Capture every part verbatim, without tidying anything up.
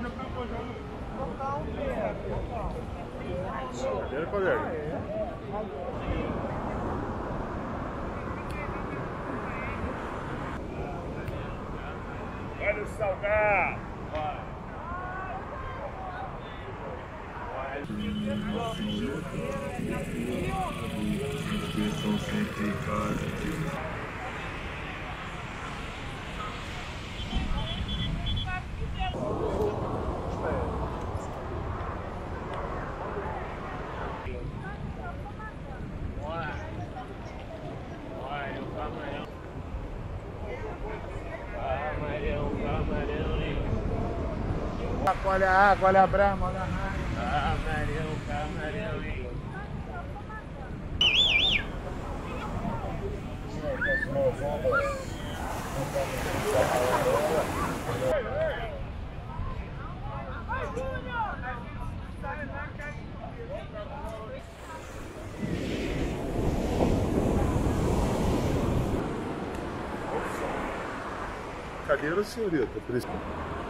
Cadê, colega? Olha o salgado! Olha a água, olha a brama, olha a água. Camarão, camarão, hein? Cadeira, senhorita, por isso.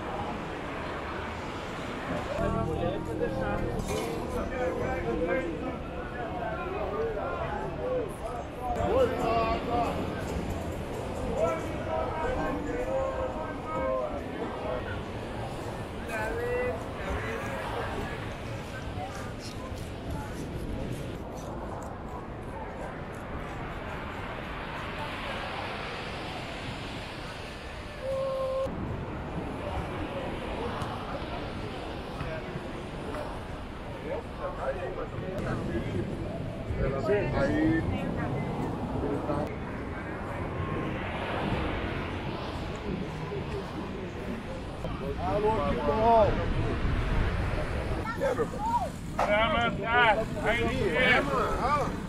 Aí, alô, que bom! É, meu pai. É, mas tá. Aí, é, mano.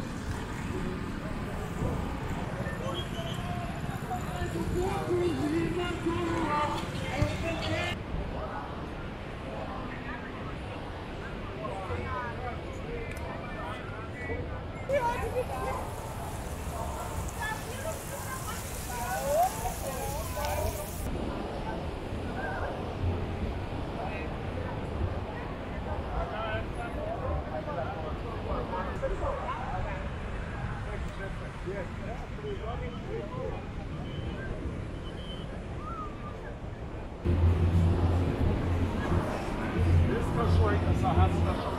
Esse cachorro aí com essa raça tá